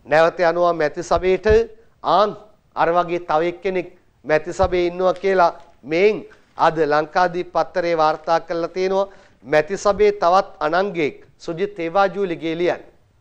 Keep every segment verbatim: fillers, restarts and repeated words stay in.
නැවත යනවා මැති සභේට ආන් අර වගේ තව එක්කෙනෙක් මැති සභේ ඉන්නවා කියලා මේන් අද ලංකාදීප පත්තරේ වාර්තා කරලා තියෙනවා. මැති සභේ තවත් අනංගෙක් සුජිත් තේවාජූලිගේ ලියන්නේ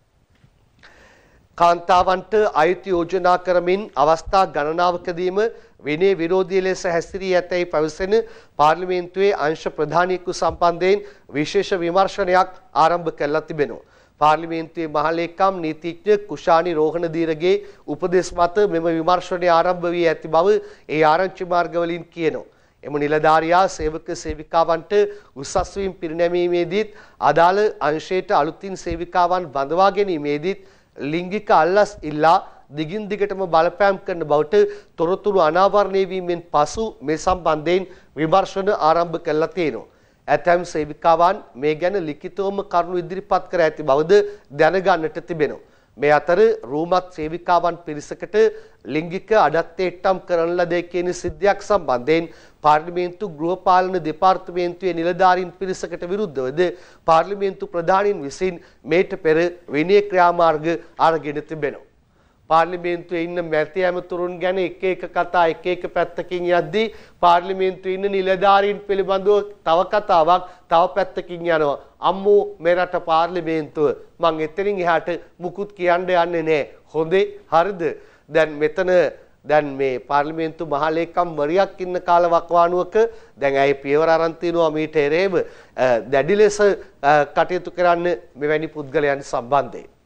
කාන්තාවන්ට අයිති යෝජනා කරමින් අවස්ථා ගණනාවකදීම විනය විරෝධී ලෙස හැසිරී ඇතැයි පැවසෙන පාර්ලිමේන්තුවේ අංශ ප්‍රධානියෙකු සම්බන්ධයෙන් විශේෂ විමර්ශනයක් ආරම්භ කරලා තිබෙනවා. පාර්ලිමේන්තුවේ මහලේකම් නීතිඥ කුෂානි රෝහණදීරගේ උපදෙස් මත මෙම විමර්ශනය ආරම්භ වී ඇති බව ඒ ආරංචි මාර්ගවලින් කියනවා. එම නිලධාරියා සේවක සේවිකාවන්ට උසස් වීම පිරිනැමීමේදීත් අදාළ අංශයට අලුතින් සේවිකාවන් බඳවා ගැනීමේදීත් ලිංගික අල්ලස් ඉල්ලා දිගින් දිගටම බලපෑම් කරන බවට තොරතුරු අනාවරණය වීමෙන් පසු මේ සම්බන්ධයෙන් විමර්ශන ආරම්භ කළා තියෙනවා. ඇතැම් සේවිකාවන් මේ ගැන ලිඛිතවම කරුණු ඉදිරිපත් කර ඇති බවද දැනගන්නට තිබෙනවා. මේ අතර රූමත් සේවිකාවන් පිරිසකට ලිංගික අඩත්යට්ටම් කරන ලද කියන සිද්ධියක් සම්බන්ධයෙන් පාර්ලිමේන්තු ගෘහපාලන දෙපාර්තමේන්තුවේ නිලධාරීන් පිරිසකට විරුද්ධවද පාර්ලිමේන්තු ප්‍රධානීන් විසින් මේට පෙර විනය ක්‍රියාමාර්ග අරගෙන තිබෙනවා. පාර්ලිමේන්තුවේ ඉන්න මැති ඇමතුරුන් ගැන එක එක කතා එක එක පැත්තකින් යද්දී පාර්ලිමේන්තුවේ ඉන්න නිලධාරීන් පිළිබඳව තව කතාවක් තව පැත්තකින් යනවා. අම්මෝ මේ රට පාර්ලිමේන්තුව මං එතනින් එහාට මුකුත් කියන්න යන්නේ නැහැ. හොඳේ හරිද? දැන් මෙතන දැන් මේ පාර්ලිමේන්තු මහලේකම් වරියක් ඉන්න කාල වකවානුවක දැන් ඇයි පියවර අරන් තිනවා මීට එරෙහිව දැඩි ලෙස කටයුතු කරන්න මෙවැනි පුද්ගලයන් සම්බන්ධයෙන්.